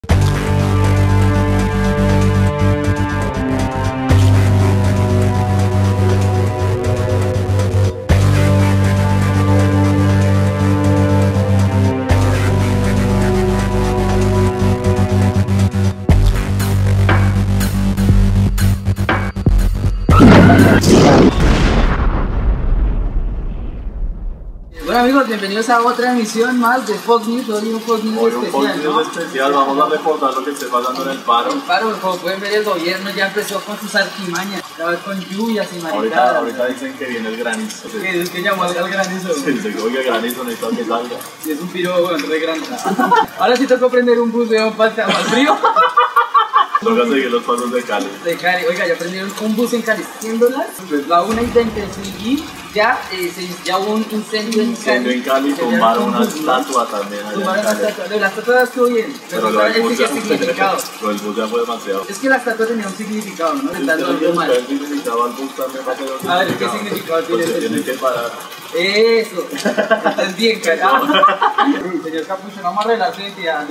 Bueno amigos, bienvenidos a otra emisión más de Fox News, hoy un Fox News especial, ¿no? Especial, vamos a reportar lo que esté pasando en el paro. El paro, como pueden ver, el gobierno ya empezó con sus artimañas, cada vez con lluvias y maricadas. Ahorita dicen que viene el granizo. ¿Es que llamó al granizo? Sí, se oye el granizo, necesito que salga. Sí, es un piro, bueno, re grande. Ahora sí tocó prender un bus, weón, para el frío. Toca seguir los pasos de Cali. De Cali, oiga, ya prendieron un bus en Cali, $100, pues la 1:20 y ya, ya hubo un incendio en Cali. En Cali tumbaron una estatua también. Tumbaron la estatua, la estatua estuvo bien, pero no el significado. Lo del bus ya fue demasiado. Es que la estatua tenía un significado, ¿no? El significado al bus también va a tener un significado. A ver, ¿qué significado tiene? Porque tiene que parar. Eso, estás bien callado. Señor Capucho, vamos a arreglar su identidad.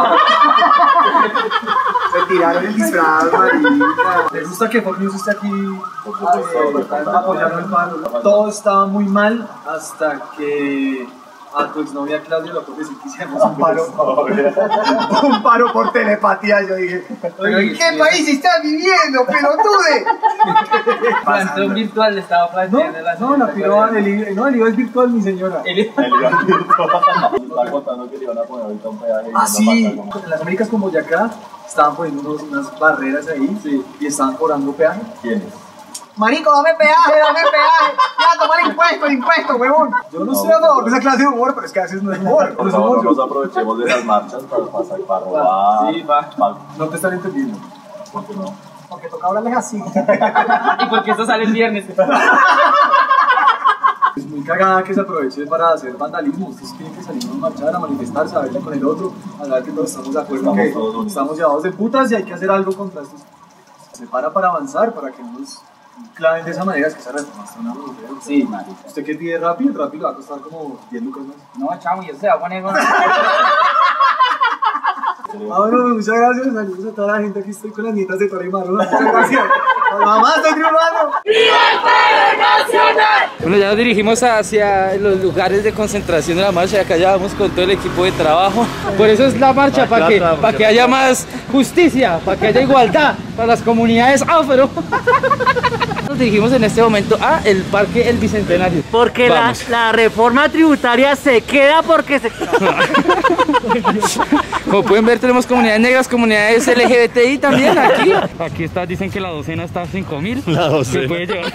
Se tiraron el disfraz, marica. ¿Te gusta que Fox News esté aquí apoyando el paro? Todo estaba muy mal hasta que a tu exnovia Claudia le ocurrió decir que hiciéramos un paro. Un paro por telepatía. Yo dije, ¿en qué país estás viviendo, pelotude? Plantón virtual le estaba planteando la No, la piroba del IVA. No, el IVA es virtual, mi señora. El IVA es virtual. Estaba contando que le iban a poner ahorita un peaje. Ah, sí. En las Américas como Boyacá estaban poniendo unas barreras ahí, sí, y estaban cobrando peaje. ¿Quiénes? Marico, dame peaje. Ya, tomar el impuesto, huevón. Yo no sé a favor de esa clase de humor, pero es que a veces no es humor. Por favor, nos aprovechemos de las marchas para pasar para robar. Sí, va. No te están entendiendo. ¿Por qué no? Porque toca hablarles así. Y porque esto sale el viernes. Es muy cagada que se aproveche para hacer vandalismo. Ustedes tienen que salir a marchar, a manifestarse, a verle con el otro, a hablar que todos estamos de acuerdo, que estamos llevados de putas y hay que hacer algo contra estos. Se para avanzar, para que no nos claven de esa manera. Es que esa reforma está una boludez. Sí, marico. ¿Usted qué pide rápido? El rápido va a costar como 10 lucas más. No, chamo, y eso se va a poner con... Bueno, muchas gracias. Saludos a toda la gente. Aquí estoy con las nietas de Tora y Marona. Muchas gracias. Mamá, estoy triunfando. Bueno, ya nos dirigimos hacia los lugares de concentración de la marcha y acá ya vamos con todo el equipo de trabajo. Por eso es la marcha, para que haya más justicia, para que haya igualdad para las comunidades afro. Nos dirigimos en este momento a el Parque El Bicentenario. Porque la reforma tributaria se queda porque se... Como pueden ver, tenemos comunidades negras, comunidades LGBTI también aquí. Aquí está, dicen que la docena está a 5.000. La docena. Se puede llevar.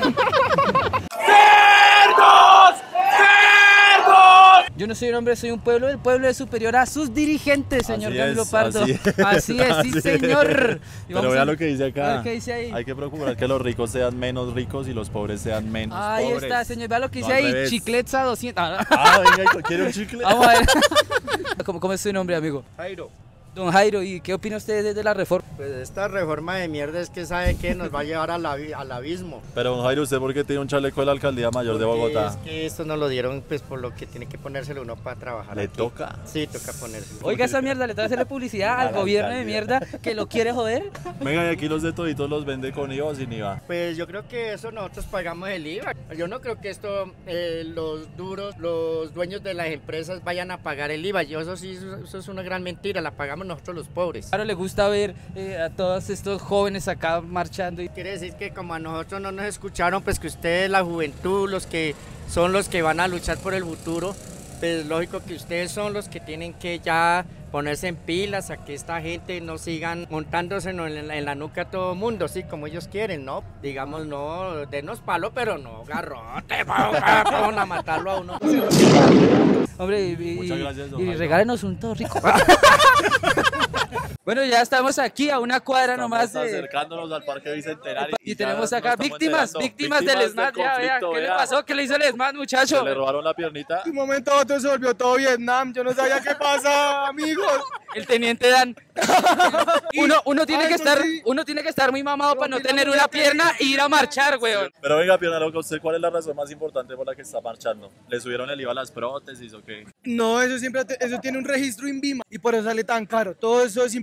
Yo no soy un hombre, soy un pueblo. El pueblo es superior a sus dirigentes, señor Camilo Pardo. Así es, sí, señor. Pero vea lo que dice acá. A ver qué dice ahí. Hay que procurar que los ricos sean menos ricos y los pobres sean menos ahí pobres. Ahí está, señor. Vea lo que dice no, ahí. Chiclets a 200. Venga, ¿quiere un chicle? Vamos a ver. ¿Cómo es su nombre, amigo? Jairo. Don Jairo, ¿y qué opina usted de la reforma? Pues esta reforma de mierda es que sabe que nos va a llevar al abismo. Pero don Jairo, ¿usted por qué tiene un chaleco de la Alcaldía Mayor de Bogotá? Es que esto nos lo dieron pues por lo que tiene que ponérselo uno para trabajar. ¿Le aquí. toca? Sí, toca ponérselo. Oiga esa mierda, le trae a hacerle publicidad al gobierno de mierda que lo quiere joder. Venga, y aquí los de toditos los vende con IVA o sin IVA. Pues yo creo que eso nosotros pagamos el IVA. Yo no creo que esto los dueños de las empresas vayan a pagar el IVA. Eso es una gran mentira, la pagamos nosotros los pobres. Claro, le gusta ver a todos estos jóvenes acá marchando. Quiere decir que como a nosotros no nos escucharon, pues que ustedes, la juventud, los que son los que van a luchar por el futuro, pues lógico que ustedes son los que tienen que ya ponerse en pilas a que esta gente no sigan montándose en la nuca a todo mundo, sí, como ellos quieren, ¿no? Digamos, no, denos palo, pero no garrote, van a matarlo a uno. Hombre, muchas gracias, don y Jairo. regálenos un todo rico. Bueno, ya estamos aquí a una cuadra nomás de... acercándonos al Parque Bicentenario. Y tenemos acá víctimas del SMAT. Ya, vea, ¿qué le pasó? ¿Qué le hizo el SMAT, muchacho? Se le robaron la piernita. De un momento a otro se volvió todo Vietnam. Yo no sabía qué pasa, amigos. El teniente Dan. Uno tiene que estar muy mamado para no tener una pierna e ir a marchar, weón. Pero venga, pierna loca, ¿usted cuál es la razón más importante por la que está marchando? ¿Le subieron el IVA a las prótesis o qué? No, eso tiene un registro INVIMA y por eso sale tan caro. Todo eso es importante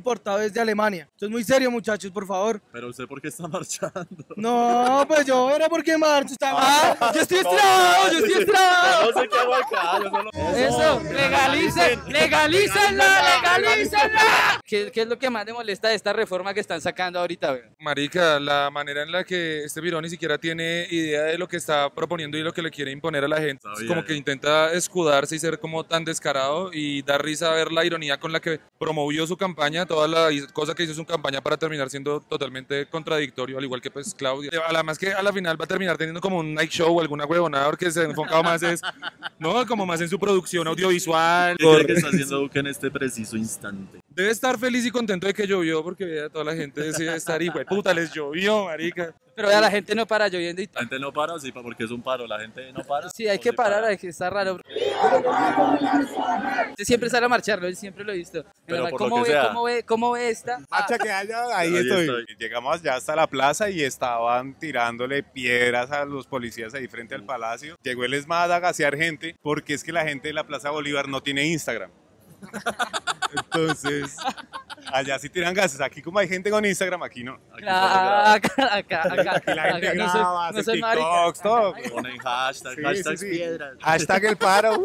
importado desde Alemania. Esto es muy serio, muchachos, por favor. Pero usted, ¿por qué está marchando? No, pues yo era porque marcho. Yo estoy estrabado, yo estoy estrabado. No sé qué hago acá. Yo solo... Eso, legalícenla. ¿Qué es lo que más le molesta de esta reforma que están sacando ahorita, güey? Marica, la manera en la que este virón ni siquiera tiene idea de lo que está proponiendo y lo que le quiere imponer a la gente. Es como que intenta escudarse y ser como tan descarado y da risa ver la ironía con la que promovió su campaña, toda la cosa que hizo su campaña para terminar siendo totalmente contradictorio, al igual que pues Claudia. Además que a la final va a terminar teniendo como un night show o alguna huevonada porque se ha enfocado más no, como más en su producción audiovisual. ¿Qué cree que está haciendo Duque en este preciso instante? Debe estar feliz y contento de que llovió porque vea, toda la gente decide estar y puta, les llovió, marica. Pero vea, la gente no para lloviendo y La gente no para, sí, porque es un paro, la gente no para. sí, hay que parar, hay que estar raro. Usted siempre sale a marchar, ¿no? Siempre lo he visto. Pero por ¿Cómo lo que ve, sea. cómo ve esta? Marcha que haya, ahí estoy. Llegamos ya hasta la plaza y estaban tirándole piedras a los policías ahí frente al palacio. Llegó el ESMAD a gasear gente porque es que la gente de la Plaza Bolívar no tiene Instagram. Entonces, allá sí tiran gases. Aquí como hay gente con Instagram, aquí no. Acá. Aquí la gente graba, hace TikToks, todo. Ponen hashtags, piedras. Hashtag el paro.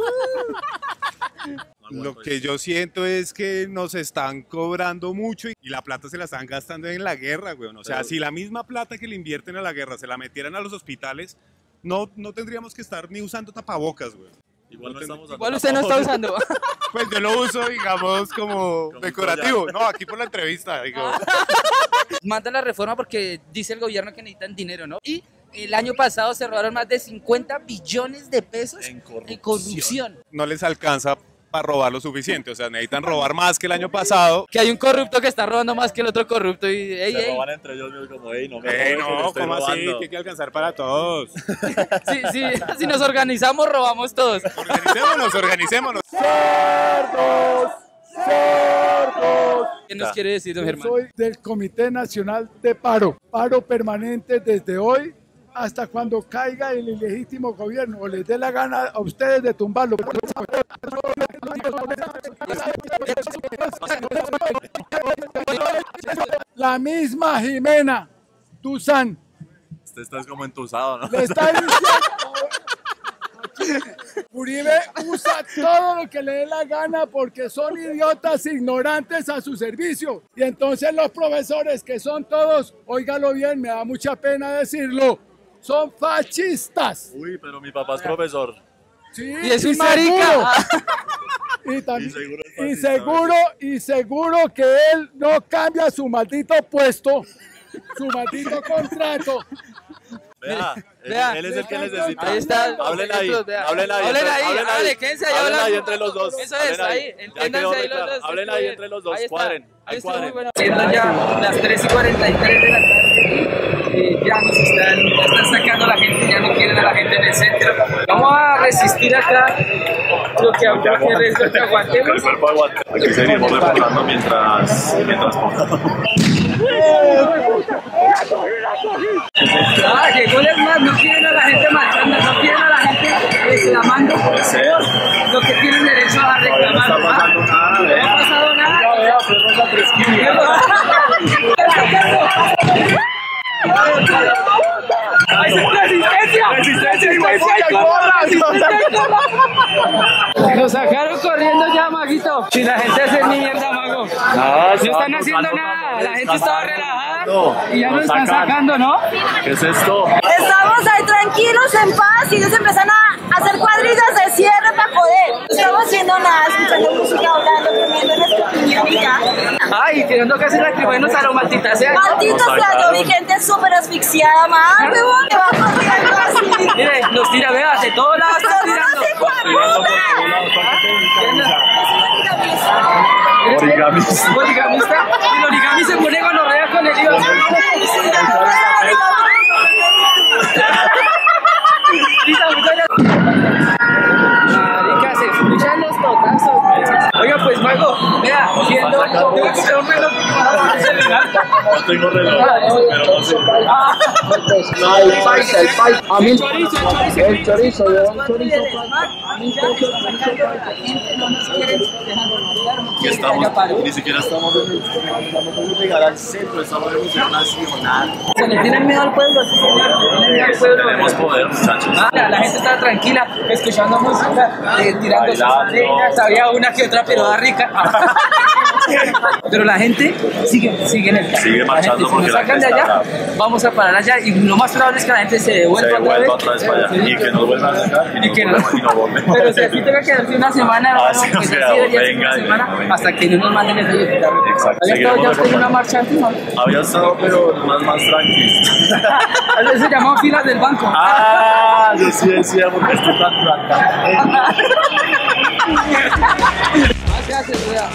Lo que yo siento es que nos están cobrando mucho y la plata se la están gastando en la guerra, güey. O sea, si la misma plata que le invierten a la guerra se la metieran a los hospitales, no tendríamos que estar ni usando tapabocas, güey. Igual usted no está usando. Pues yo lo uso, digamos, como decorativo. No, aquí por la entrevista, digo. Manda la reforma porque dice el gobierno que necesitan dinero, ¿no? Y el año pasado se robaron más de 50 billones de pesos en corrupción. No les alcanza para robar lo suficiente, o sea, necesitan robar más que el año pasado. Que hay un corrupto que está robando más que el otro corrupto y se roban entre ellos mismos como, no ¿cómo así? Que hay que alcanzar para todos. Sí, si nos organizamos, robamos todos. Organicémonos. ¡Cerdos! ¿Qué nos quiere decir, don Germán? Soy del Comité Nacional de Paro permanente desde hoy hasta cuando caiga el ilegítimo gobierno o les dé la gana a ustedes de tumbarlo. La misma Jimena Duzán. Usted está como entusado, ¿no? Le está diciendo... Uribe usa todo lo que le dé la gana porque son idiotas ignorantes a su servicio. Y entonces los profesores, que son todos, óigalo bien, me da mucha pena decirlo, son fascistas. Uy, pero mi papá es profesor. Sí, y es un marica. Y seguro que él no cambia su maldito puesto, su maldito contrato. Vea, él es el que necesita. Ahí está. Hablen ahí. Quédense ahí. Hablen ahí entre los dos. Eso es, ahí. Entiéndanse ahí los dos. Hablen ahí entre los dos. Cuadren. Ahí está muy bueno. Siendo ya las 3:43 de la tarde, ya están sacando a la gente, ya no quieren a la gente en el centro. Vamos a resistir acá lo que aguantemos. Aquí seguimos reportando mientras llegó el ESMAD, no quieren a la gente marchando, no quieren a la gente reclamando. Lo que tienen derecho a reclamar. No está pasando nada, No ha pasado nada. Lo sacaron corriendo ya, Maguito. Si la gente hace mierda, Mago. No están haciendo nada. La gente estaba relajada y ya nos están sacando, ¿no? ¿Qué es esto? Estamos ahí tranquilos, en paz, y ellos empiezan a hacer cuadrillas de cierre para poder. No estamos haciendo nada, escuchando música, hablando, comiendo nuestra opinión y ya. Ay, tirando casi lacrimógenos a lo maldita sea. Maldito sea, yo vi gente súper asfixiada, más, huevón, que va corriendo así. Mire, nos tira, vea, de todos lados está tirando. ¿Origamista? El origami se pone gonorrea con el IVA. Marica, se escuchan los totazos. Oiga, pues, Mago, vea, viendo un reloj No tengo reloj, pero no sé. No, el paisa. A mí el chorizo, yo el chorizo. Que estamos, ni siquiera estamos en llegar al centro, estamos en Museo Nacional. Se le tienen miedo al pueblo, sí, señor. Tienen miedo al pueblo. Tenemos poder, muchachos. La gente está tranquila, escuchando música, tirando sus arenas, había una que otra peruada rica. Pero la gente sigue en el camino. Sigue marchando porque la gente está allá, vamos a parar allá y lo más probable es que la gente se devuelva otra vez para allá y que nos vuelvan a sacar y no vuelven. Pero si así tenga que darse una semana, hermano, sí, hasta que no nos manden el sello. Exacto. ¿Había estado ya usted en una marcha antes? Había estado, pero más tranquilo. Eso se llamaba filas del banco. Yo sí decía porque estoy tan tranquilo. Gracias, Rueda.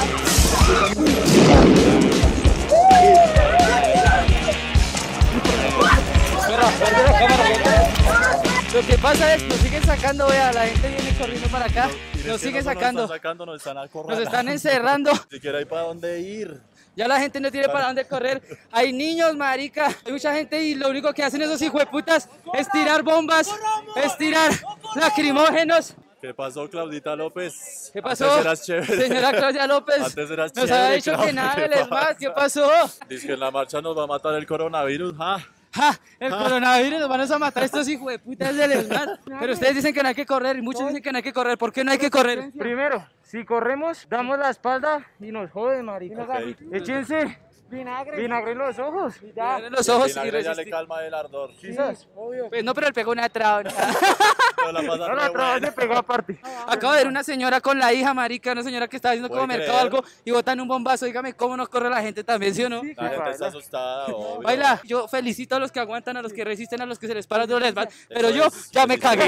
Lo que pasa es que nos siguen sacando, vea, la gente viene corriendo para acá, nos siguen sacando, nos están encerrando. Ni siquiera hay para dónde ir. Ya la gente no tiene para dónde correr. Hay niños, marica, hay mucha gente y lo único que hacen esos hijueputas es tirar bombas, es tirar lacrimógenos. ¿Qué pasó, Claudita López? ¿Qué pasó? Antes eras chévere. Señora Claudia López. Antes eras nos chévere, había dicho Claudia, que nada ¿qué del ESMAD. ¿Qué pasó? Dice que en la marcha nos va a matar el coronavirus, ¿ah? ¡Ja! El coronavirus nos van a matar estos hijos de putas del ESMAD. Pero ustedes dicen que no hay que correr y muchos dicen que no hay que correr. ¿Por qué no hay que correr? Primero, si corremos, damos la espalda y nos joden, marica. Okay. Échense vinagre en los ojos. Ya. Vinagre en los ojos el vinagre ya le calma el ardor. ¿Quizás? Obvio. Pues no, pero él pegó una traba. No, la traba se pegó aparte. Acabo de ver una señora con la hija, marica, una señora que estaba haciendo como mercado algo y botan un bombazo. Dígame, ¿cómo nos corre la gente también, sí o no? La gente está asustada, obvio. Baila, yo felicito a los que aguantan, a los que resisten, a los que se les paran de los demás, pero yo ya me cagué.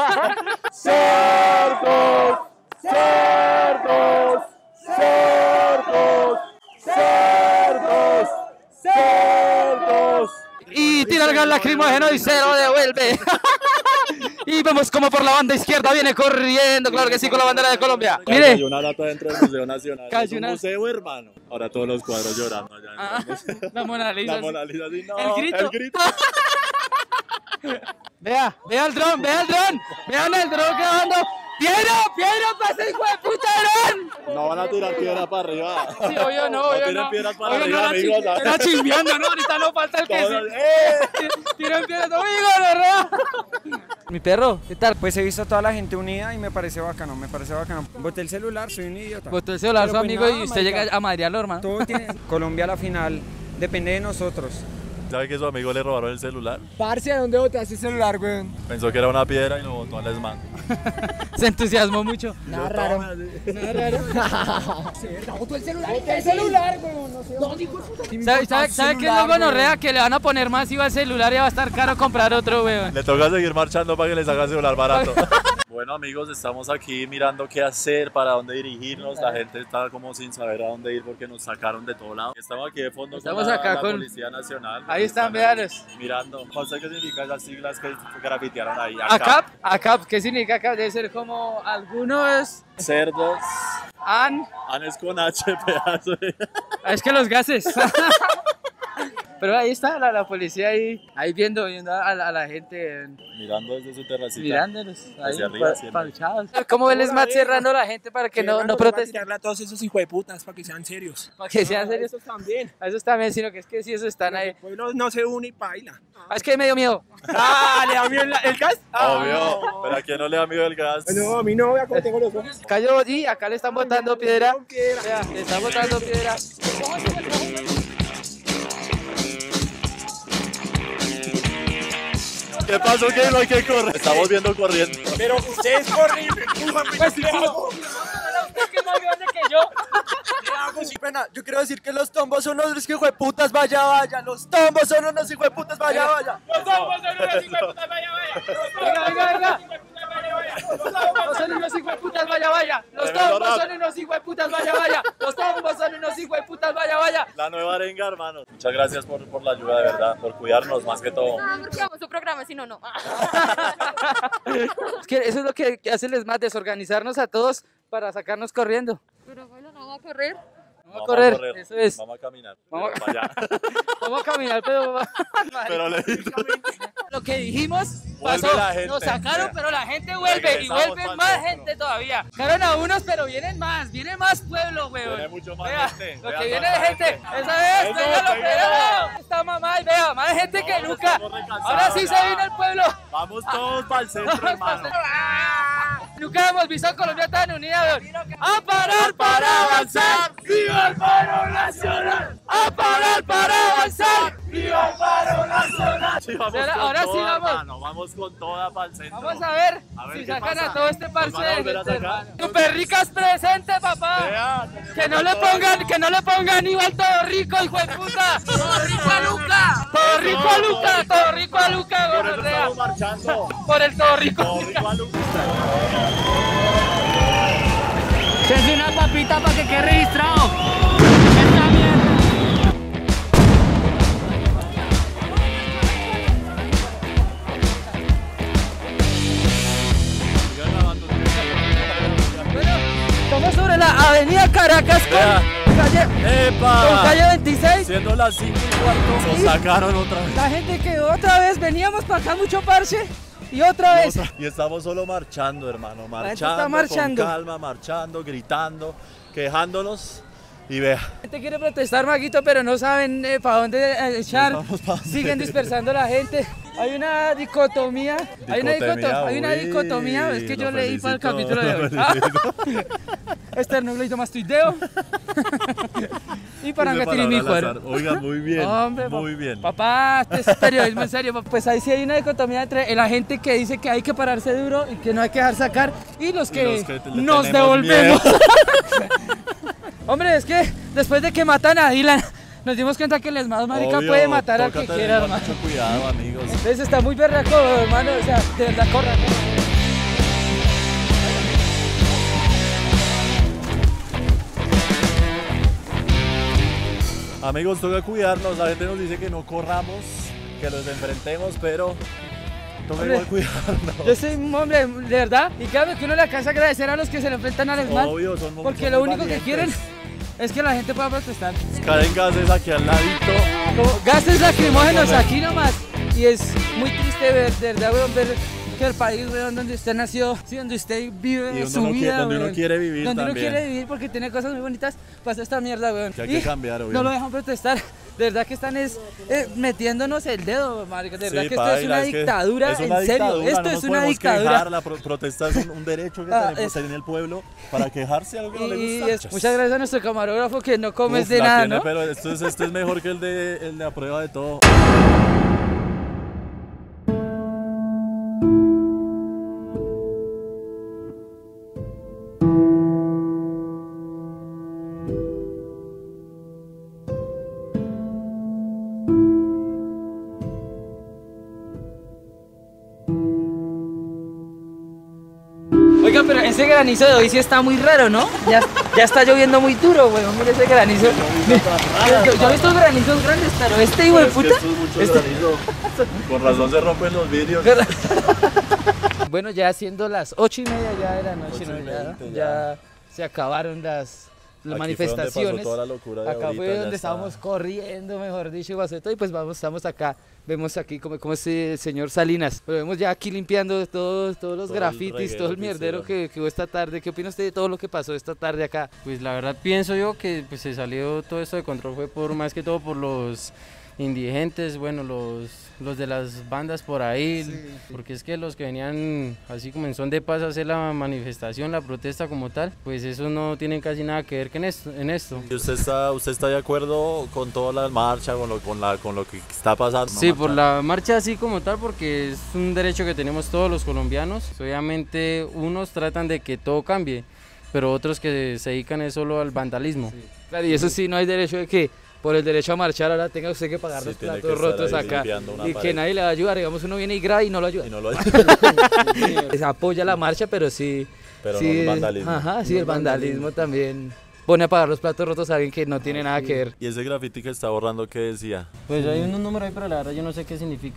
¡Cerdos! ¡Cerdos! ¡Cerdos! ¡Cerdos! ¡Cerdos! Y tira el gas lacrimógeno y se lo devuelve. Y vemos como por la banda izquierda viene corriendo, claro que sí, con la bandera de Colombia. Mire. Hay una lata dentro del Museo Nacional. Es un museo, hermano. Ahora todos los cuadros llorando allá. La Mona Lisa. La Mona Lisa, sí, no. El grito. Vea el dron. Vean el dron grabando. ¡Piedra! ¡Pasa, hijo de puta dron! No van a tirar piedra para arriba. Sí, obvio no. No tiren piedras para arriba, amigos. Está chismeando, ¿no? Ahorita no falta el que tiren piedras, amigos, ¿verdad? Mi perro, ¿qué tal? Pues he visto a toda la gente unida y me parece bacano. Boté el celular, soy un idiota. Botó el celular, su amigo, y usted llega a madrearlo, hermano. Todo tiene... Colombia a la final depende de nosotros. ¿Sabe que a su amigo le robaron el celular? Parce, ¿a dónde botaste el celular, güey? Pensó que era una piedra y lo botó al ESMAD. Se entusiasmó mucho. Nada raro. Botó el celular, güey. ¿Sabe qué es lo gonorrea? Que le van a poner más IVA al celular y va a estar caro comprar otro, weón. Le toca seguir marchando para que les haga el celular barato. Bueno, amigos, estamos aquí mirando qué hacer, para dónde dirigirnos. La gente está como sin saber a dónde ir porque nos sacaron de todo lado. Estamos aquí de fondo con la Policía Nacional. Ahí están, véanlos. Mirando. No sé qué significan las siglas que grafitearon ahí. ACAP, ¿qué significa ACAP? Debe ser como algunos... Cerdos. An es con H, pedazo. Es que los gases. Pero ahí está la policía ahí viendo a la gente. Mirando desde su terracita. Mirándolos ahí, hacia arriba, panchados. ¿Cómo él es más cerrando a la gente para que no protesten? Tirarle a todos esos hijueputas para que sean serios. Para que sean serios. Esos también. A esos también, sino que es que si esos están ahí. El pueblo no se une y baila. Es que me dio miedo. ¿Le da miedo el gas? Obvio. Pero ¿a quién no le da miedo el gas? No, a mí no, vea cómo tengo los ojos. Cayó y acá le están botando piedra. Vea, le están botando piedra. ¿Qué pasó? Que no hay que correr. Estamos viendo corriendo. Pero ustedes corren. Pues sí, que es más grande que yo. Yo quiero decir que los tombos son unos hijueputas, vaya. Los tombos son unos hijueputas, vaya. Los tombos son unos hijueputas, vaya. Venga. Los tombos son unos hijueputas, vaya. Los tombos son unos hijueputas, vaya. Los tombos son unos hijueputas, vaya. La nueva arenga, hermano. Muchas gracias por la ayuda, de verdad, por cuidarnos más que todo. Porque vamos a su programa, si no. Es que eso es lo que hace el ESMAD, desorganizarnos a todos para sacarnos corriendo. Pero bueno, no vamos a correr. Vamos a correr, eso es. Vamos a caminar. Vamos allá. Vamos a caminar, pero... Pero Lo que dijimos Vuelve pasó, la gente. nos sacaron, pero la gente vuelve y vuelven más gente todavía. Sacaron a unos, pero viene más pueblo, weón. Viene mucho más Vea, gente. lo Vea que viene cuánta de gente, gente. esa es, Eso, véalo, pégalo. véalo. Está mamá y vea, más gente que nunca. Ahora sí se vino el pueblo. Vamos todos para el centro, hermano. Nunca hemos visto a Colombia tan unida, weón. A parar para avanzar. ¡Viva el paro nacional! A parar para avanzar. ¡Viva el paro nacional! Sí, vamos Ahora con sí toda, vamos. hermano, vamos con toda para el centro. Vamos a ver si qué sacan pasa. a todo este parche ¿Nos van a de volver a gente, sacar? hermano. Super ricas presente, papá. Vea, Que no le pongan igual todo rico, hijo de puta. Todo rico a Luca. Todo rico a Luca, todo rico a Luca, por eso gonorrea. estamos marchando. Por el todo rico. Todo rico a Luca. Es una papita para que quede registrado. Esta mierda. Bueno, estamos sobre la avenida Caracas Vea. con ¡Epa! calle 26. Siendo las 5:15, nos sacaron otra vez. La gente quedó otra vez, veníamos para acá mucho parche y otra vez. Y estamos solo marchando, hermano, gente marchando, está marchando. con calma, marchando, gritando, quejándonos y vea. La gente quiere protestar, Maguito, pero no saben para dónde echar. No sabemos pa' dónde. Siguen dispersando a la gente. Hay una dicotomía. Hay una dicotomía. Es que yo leí para el capítulo de hoy. Esternocleidomastoideo. Y parangatirismicuero. Oiga, muy bien. Hombre, muy bien. Papá, este es periodismo en serio. Pues ahí sí hay una dicotomía entre la gente que dice que hay que pararse duro y que no hay que dejar sacar y los que, le nos tenemos devolvemos. Hombre, es que después de que matan a Dylan, nos dimos cuenta que el esmado marica Obvio, puede matar al toca que tener quiera, hermano. mucho cuidado, amigos. Entonces está muy berraco, hermano. O sea, de verdad, corran. Amigos, toca cuidarnos. La gente nos dice que no corramos, que los enfrentemos, pero toca Hombre, igual cuidarnos. Yo soy un hombre, de verdad. Y claro que uno le alcanza a agradecer a los que se le enfrentan al ESMAD. Obvio, son muy porque son lo muy único que valientes. quieren es que la gente pueda protestar. Caen gases aquí al ladito. Como gases lacrimógenos aquí nomás. Y es muy triste ver, de verdad, weón, ver que el país, weón, donde usted nació, sí, donde usted vive Y su vida, donde uno weón. quiere vivir donde también. uno quiere vivir porque tiene cosas muy bonitas, pasa esta mierda, weón. Que hay que cambiar, no obvio. lo dejan protestar. De verdad que están metiéndonos el dedo, marica. De verdad Sí, que esto es paila, una que dictadura, es una en serio. dictadura, Esto no es nos una podemos dictadura. quejar, la protesta es un derecho que tenemos es- en el pueblo para quejarse a algo que no le Y gusta. muchas gracias a nuestro camarógrafo que no comes Uf, de la nada, tiene, ¿no? Pero este es mejor que el de la prueba de todo. Oiga, pero ese granizo de hoy sí está muy raro, ¿no? Ya está lloviendo muy duro, weón. Mire ese granizo. Yo he visto granizos grandes, pero este hijo de Es que puta. esto es mucho granizo. Con razón se rompen los vidrios. Bueno, ya siendo las 8:30 ya de la noche, 8:20 ya se acabaron las Aquí fue donde manifestaciones. pasó toda la locura de Acá ahorita, fue ya donde está. estábamos corriendo, mejor dicho, Guaceto, y pues estamos acá. Vemos aquí como ese señor Salinas. Lo vemos ya aquí limpiando todos los el grafitis, reguero todo el que mierdero hicieron. que hubo esta tarde. ¿Qué opina usted de todo lo que pasó esta tarde acá? Pues la verdad pienso yo que pues, se salió todo esto de control fue por más que todo por los indigentes, bueno, los de las bandas por ahí, porque es que los que venían así como en son de paz a hacer la manifestación, la protesta como tal, pues eso no tienen casi nada que ver que en esto. ¿Y usted está de acuerdo con toda la marcha, con lo que está pasando? Sí, por la marcha así como tal, porque es un derecho que tenemos todos los colombianos. Obviamente unos tratan de que todo cambie, pero otros que se dedican es solo al vandalismo. Claro, y eso sí, no hay derecho de que por el derecho a marchar ahora tenga usted que pagar Sí, los tiene platos que estar rotos ahí acá limpiando una y que pared. nadie le va a ayudar. Digamos, uno viene y graba y no lo ayuda. Y no lo Se apoya la marcha, pero sí. Pero sí, no el vandalismo. Ajá, sí, el vandalismo también pone a pagar los platos rotos a alguien que no tiene nada que ver. ¿Y ese graffiti que está borrando qué decía? Pues hay un número ahí, pero la verdad yo no sé qué significa.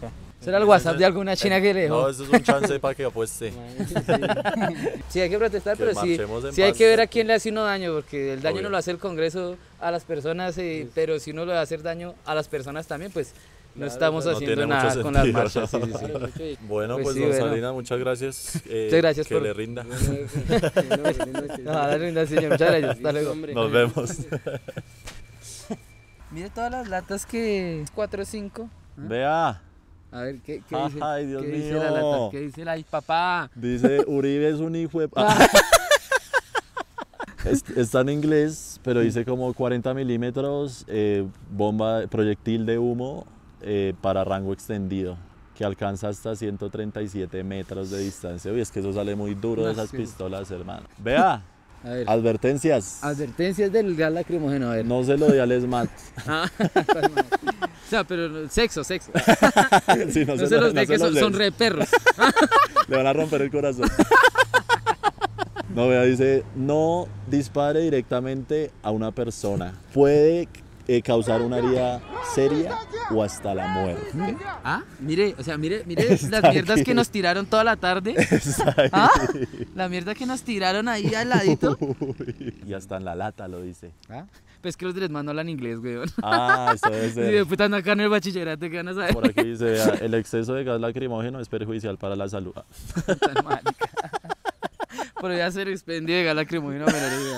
¿Será el WhatsApp de alguna china que le dejó? No, eso es un chance para que apueste. Sí, hay que protestar, Que pero sí marchemos en hay paz. que ver a quién le hace uno daño, porque el daño Obvio. no lo hace el Congreso a las personas, pero si uno le va a hacer daño a las personas también, pues no estamos No haciendo tiene nada mucho con las sentido. marchas. Sí. Bueno, pues sí, don bueno. Salinas, muchas gracias. Muchas gracias que por... le rinda. No, dale, linda señor, muchas gracias. Hasta luego. Nos vemos. Mire todas las latas que... 4 o 5. Vea. A ver, ¿qué dice? Ay, Dios ¿Qué mío. dice la lata? ¿Qué dice la papá? Dice, Uribe es un hijo de... Está en inglés, pero dice como 40 milímetros, bomba, proyectil de humo para rango extendido, que alcanza hasta 137 metros de distancia. Uy, es que eso sale muy duro de esas pistolas, hermano. Vea, A ver. advertencias. Advertencias del gas lacrimógeno, a ver. No se lo dé al ESMAD. O sea, pero sexo. Sí, No se los dé, que son re perros. Le van a romper el corazón. No, vea, dice, no dispare directamente a una persona. Puede causar una herida seria o hasta la muerte. Ah, mire las mierdas que nos tiraron toda la tarde. Ah, la mierda que nos tiraron ahí al ladito. Y hasta en la lata lo dice. ¿Ah? Pues que los del no hablan inglés, weón. Ah, eso debe ser. Sí, de puta no acá en el bachillerato que van a saber. Por aquí dice, vea, el exceso de gas lacrimógeno es perjudicial para la salud. Tan marica. Pero ya hacer expendio de gas lacrimógeno, menor idea.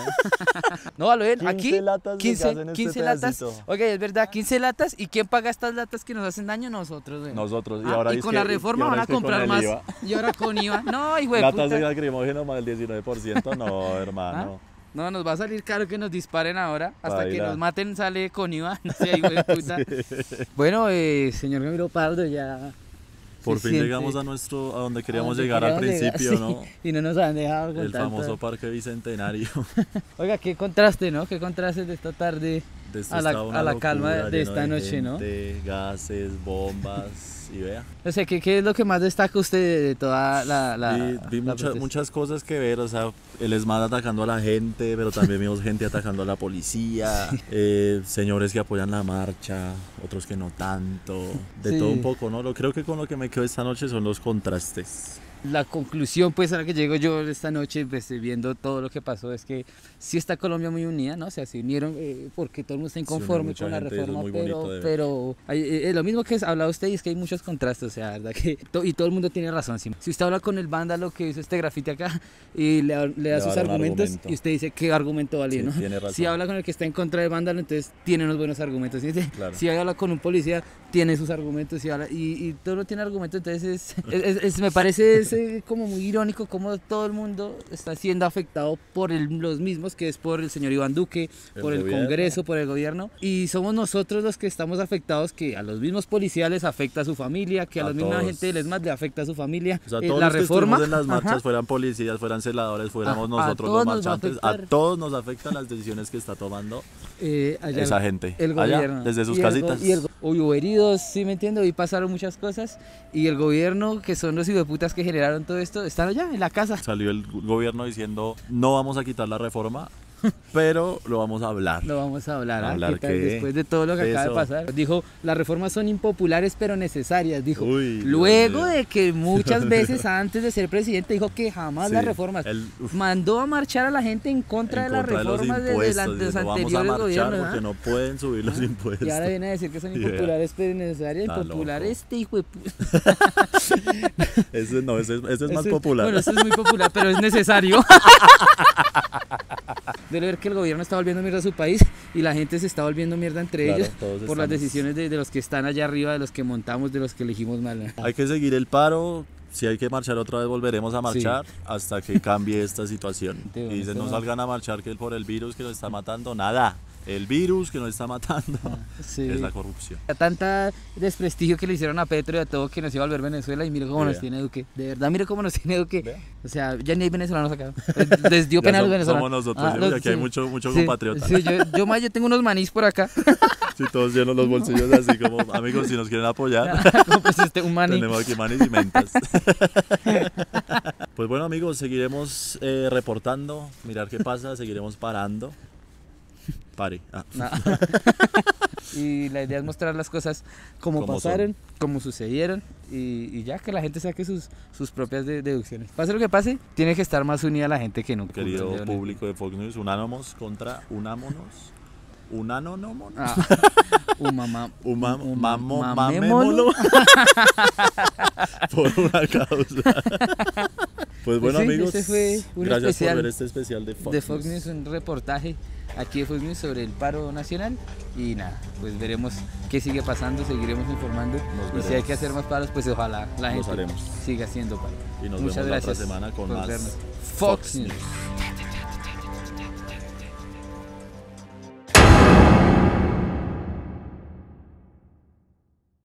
No, lo ven, 15 aquí latas de 15, gas en este 15 latas. pedacito. Oiga, es verdad, 15 latas. ¿Y quién paga estas latas que nos hacen daño? Nosotros, weón. Nosotros. Y Ah, ahora y es con que- la y reforma ahora van a es que con comprar el más. IVA. Y ahora con IVA. No, hijo de Latas de puta. lacrimógeno más del 19%, no, hermano. No, nos va a salir caro que nos disparen ahora. Hasta que Baila. nos maten sale con IVA. No sé, hijo de puta. Bueno, señor Ramiro Pardo, ya... Por se fin siente llegamos a donde queríamos donde llegar al queríamos llegar, principio, sí. ¿no? Y no nos han dejado con El tanto. famoso Parque Bicentenario. Oiga, qué contraste, ¿no? Qué contraste de esta tarde De esto a estaba una la calma locura, de lleno esta noche, ¿no? gente, gases, bombas, y vea. O sea, ¿qué es lo que más destaca usted de toda Vi la protesta? muchas cosas que ver, o sea, el ESMAD atacando a la gente, pero también vimos gente atacando a la policía, señores que apoyan la marcha, otros que no tanto, de Sí. todo un poco, ¿no? Creo que con lo que me quedo esta noche son los contrastes. La conclusión, pues, a la que llego yo esta noche, pues, viendo todo lo que pasó, es que sí está Colombia muy unida, ¿no? O sea, se unieron porque todo el mundo está inconforme mucha con la gente, eso es reforma, muy bonito de ver. pero lo mismo que hablaba usted, es que hay muchos contrastes, o sea, ¿verdad? Que y todo el mundo tiene razón. ¿Sí? Si usted habla con el vándalo que hizo este grafiti acá y le da va sus a dar un argumentos, argumento. y usted dice qué argumento vale, Sí, ¿no? tiene razón. Si habla con el que está en contra del vándalo, entonces tiene unos buenos argumentos. ¿Sí? Claro. Si habla con un policía, tiene sus argumentos, y todo no tiene argumentos, entonces me parece como muy irónico cómo todo el mundo está siendo afectado por los mismos, que es por el señor Iván Duque, por el gobierno. Congreso, por el gobierno, y somos nosotros los que estamos afectados, que a los mismos policías les afecta a su familia, que a la misma todos. gente del ESMAD le afecta a su familia. O sea, todos La los que reforma estuvimos en las marchas, ajá, fueran policías, fueran celadores, fuéramos A nosotros todos los nos va a marchantes, a afectar. todos nos afectan las decisiones que está tomando allá esa gente. el Allá, gobierno, desde sus y casitas. Hubo heridos, sí me entiendo, y pasaron muchas cosas, y el gobierno, que son los hijueputas que generaron todo esto, están allá en la casa. Salió el gobierno diciendo, no vamos a quitar la reforma, pero lo vamos a hablar. Lo vamos a hablar, ¿ah? ¿Hablar ¿Qué tal? qué? Después de todo lo que De acaba de eso. pasar. Dijo, las reformas son impopulares pero necesarias, dijo. Uy, Dios Luego mío. de que muchas veces antes de ser presidente dijo que jamás Sí, las reformas. Mandó a marchar a la gente en contra de las contra de los reformas de impuestos, los diciendo, vamos a anteriores marchar gobiernos. porque ¿ah? no pueden subir los impuestos. Y ahora viene a decir que son Y vea. impopulares pero necesarias. Está Impopular loco. este hijo de puta. Ese es más popular. Bueno, eso es muy popular, pero es necesario. Debe ver que el gobierno está volviendo mierda a su país y la gente se está volviendo mierda entre Claro, ellos todos por las estamos- decisiones de los que están allá arriba, de los que montamos, de los que elegimos mal. Hay que seguir el paro. Si hay que marchar otra vez, volveremos a marchar hasta que cambie esta situación. Sí, Y dicen, no sí. salgan a marchar que por el virus que nos está matando, nada. El virus que nos está matando Sí. es la corrupción. Tanta desprestigio que le hicieron a Petro y a todo que nos iba a volver Venezuela, y mire cómo Y nos vea. tiene Duque. De verdad, mire cómo nos tiene Duque. Vea. O sea, ya ni hay venezolanos acá. Les dio Ya pena a los somos venezolanos. nosotros, ¿sí? Porque aquí hay mucho compatriota. Sí, yo tengo unos manís por acá. Si todos llenos los bolsillos así como, amigos, si nos quieren apoyar, Pues un maní. tenemos aquí manis y mentas. Pues bueno, amigos, seguiremos reportando, mirar qué pasa, seguiremos parando. Pare. Ah. No. y la idea es mostrar las cosas como pasaron, como sucedieron y ya que la gente saque sus propias deducciones. Pase lo que pase, tiene que estar más unida la gente que nunca. Querido público de Fox News, unánimos contra unámonos. Unánómonos. Mamémolo. Por una causa. Pues bueno, sí, amigos, fue gracias por ver este especial de Fox News, un reportaje aquí de Fox News sobre el paro nacional y nada, pues veremos qué sigue pasando, seguiremos informando y si hay que hacer más paros, pues ojalá la gente siga haciendo paro. Y nos vemos la otra semana con más Fox News.